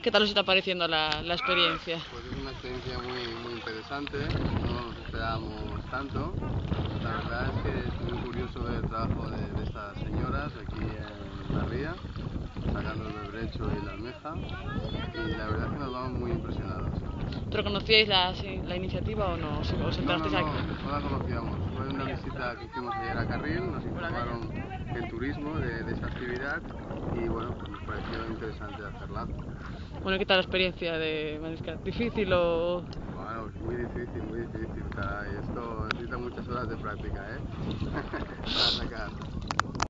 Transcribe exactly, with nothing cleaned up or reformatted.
¿Qué tal os está pareciendo la, la experiencia? Pues es una experiencia muy, muy interesante, no nos esperábamos tanto. La verdad es que es muy curioso ver el trabajo de, de estas señoras aquí en la ría, sacando el berberecho y la almeja, y la verdad es que nos vamos muy impresionados. ¿Pero conocíais la, la iniciativa o no? ¿Os, os No, no, enterasteis no, aquí? no la conocíamos. Fue una visita que hicimos ayer a Carril, nos informaron en turismo de, de esa actividad y bueno, pues nos pareció interesante hacerla. Bueno, ¿qué tal la experiencia de mariscar? ¿Difícil o...? Bueno, muy difícil, muy difícil, caray. Esto necesita muchas horas de práctica, ¿eh? Para sacar.